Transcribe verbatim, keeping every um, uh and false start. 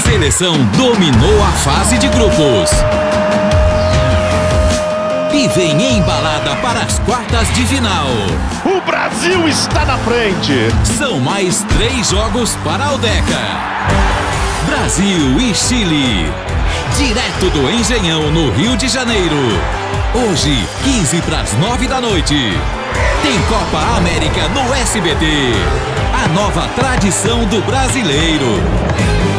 seleção dominou a fase de grupos e vem embalada para as quartas de final. O Brasil está na frente. São mais três jogos para a Aldeca. Brasil e Chile, direto do Engenhão, no Rio de Janeiro. Hoje, quinze para as nove da noite. Tem Copa América no S B T. A nova tradição do brasileiro.